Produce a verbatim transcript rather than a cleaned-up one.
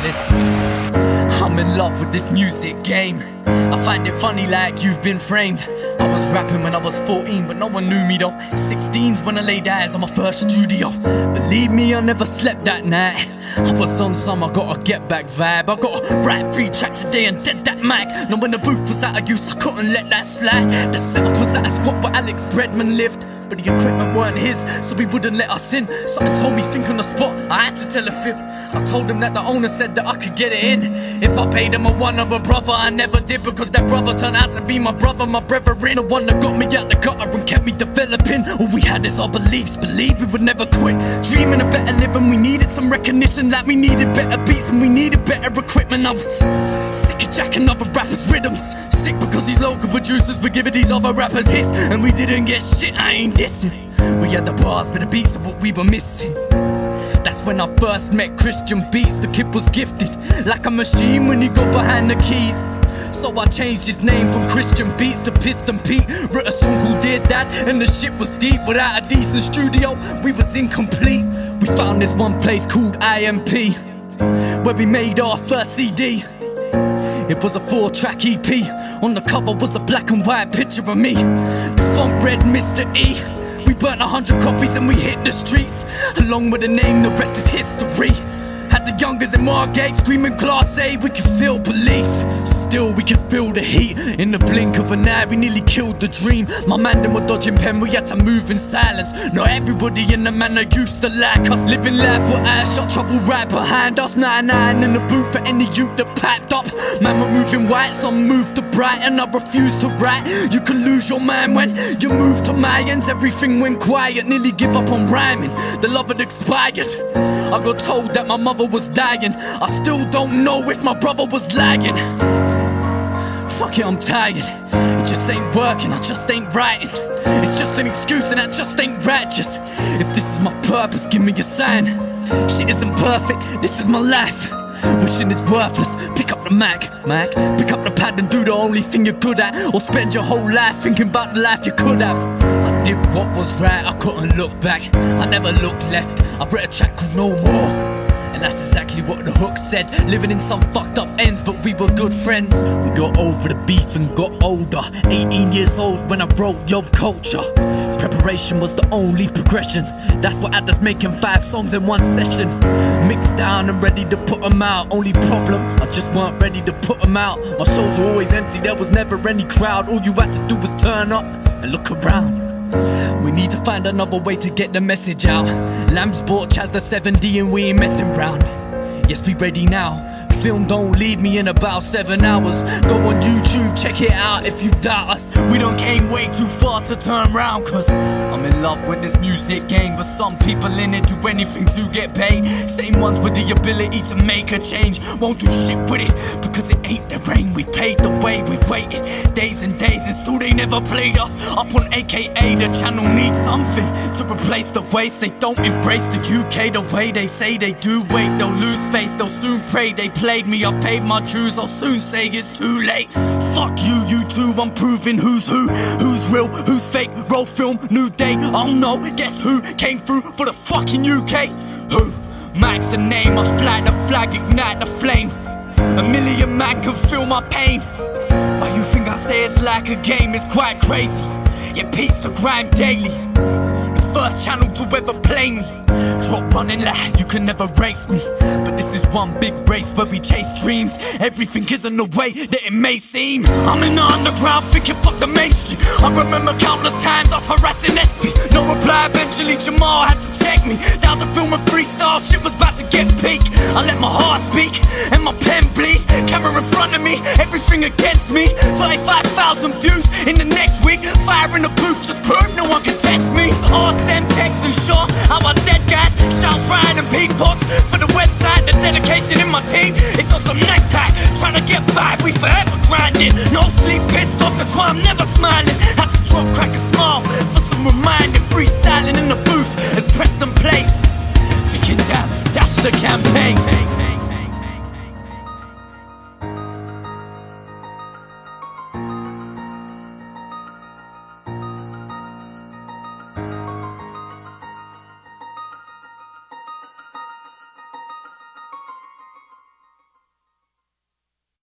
Listen, I'm in love with this music game. I find it funny like you've been framed. I was rapping when I was fourteen, but no one knew me though. sixteen's when I laid eyes on my first studio. Believe me, I never slept that night. I was on some I got a get back vibe. I got to write three tracks a day and dead that mic. Now when the booth was out of use, I couldn't let that slide. The setup was at a squat where Alex Bredman lived, but the equipment weren't his, so he wouldn't let us in. Something told me think on the spot, I had to tell a fib. I told him that the owner said that I could get it in if I paid him a one of a brother. I never did, because that brother turned out to be my brother, my brethren. The one that got me out the gutter and kept me developing. All we had is our beliefs, believe we would never quit. Dreaming of better living, we needed some recognition, like we needed better beats and we needed better equipment. I was sick of jacking other rappers' rhythms, sick because these local producers were giving these other rappers hits, and we didn't get shit, I ain't dissing. We had the bars, but the beats are what we were missing. That's when I first met Christian Beats. The kid was gifted like a machine when he got behind the keys. So I changed his name from Christian Beats to Piston Pete. Wrote a song called Dear Dad, and the shit was deep. Without a decent studio, we was incomplete. We found this one place called I M P, where we made our first C D. It was a four track E P. On the cover was a black and white picture of me. The font read Mister E. We burnt a hundred copies and we hit the streets. Along with the name, the rest is history. Had the youngers in Margate screaming Class A, we can feel belief. Still we can feel the heat. In the blink of an eye, we nearly killed the dream. My man them were dodging pen, we had to move in silence. Not everybody in the manor used to like us. Living life with eyes shut, trouble right behind us. Nine-nine in the booth for any youth that packed up. Man, we're moving white, some move to bright, and I refuse to write. You can lose your mind when you move to my ends. Everything went quiet, nearly give up on rhyming. The love had expired. I got told that my mother was dying. I still don't know if my brother was lagging. Fuck it, I'm tired. It just ain't working, I just ain't writing. It's just an excuse and I just ain't righteous. If this is my purpose, give me a sign. Shit isn't perfect, this is my life. Wishing is worthless, pick up the Mac, Mac. Pick up the pad and do the only thing you're good at, or spend your whole life thinking about the life you could have. I did what was right, I couldn't look back. I never looked left, I wrote a track called No More. And that's exactly what the hook said. Living in some fucked up ends, but we were good friends. We got over the beef and got older. eighteen years old when I wrote Yob Culture. Preparation was the only progression. That's what had us making five songs in one session. Mixed down and ready to put them out. Only problem, I just weren't ready to put them out. My shows were always empty, there was never any crowd. All you had to do was turn up and look around. We need to find another way to get the message out. Lambs bought Chaz the seven D and we ain't messing round. Yes, we ready now. Film Don't Leave Me in about seven hours. Go on YouTube, check it out if you doubt us. We done came way too far to turn round, cause I'm in love with this music game. But some people in it do anything to get paid. Same ones with the ability to make a change won't do shit with it, because it ain't the rain. We paid the way, we waited days and days and still they never played us. Up on A K A, the channel needs something to replace the waste. They don't embrace the U K the way they say they do. Wait, they'll lose face, they'll soon pray. They played me, I paid my dues, I'll soon say it's too late. Fuck you, you two, I'm proving who's who, who's real, who's fake. Roll film, new day, oh no, guess who came through for the fucking U K? Who? Mike's the name, I fly the flag, ignite the flame. A million man can feel my pain. Why you think I say it's like a game? It's quite crazy. Yeah, peace to grime daily. The first channel to ever play me. Drop running like you can never race me. But this is one big race where we chase dreams. Everything isn't the way that it may seem. I'm in the underground thinking fuck the mainstream. I remember countless times I was harassing S P. No reply, eventually Jamal had to check me. Down to film a freestyle, shit was about to get peak. I let my heart speak and my pen bleed. Camera in front of me, everything against me. Thirty-five thousand views in the next week. Fire in the booth, just prove no one can test me. R S M, Tex and Shaw, how I dead guys, shout Ryan and Beatbox. For the website, the dedication in my team, it's on some next hack. Trying to get by, we forever grinding. No sleep, pissed off, that's why I'm never smiling. Had to drop, crack a smile for some reminding. Freestyling in the booth as Preston plays. Thinking that, that's the campaign.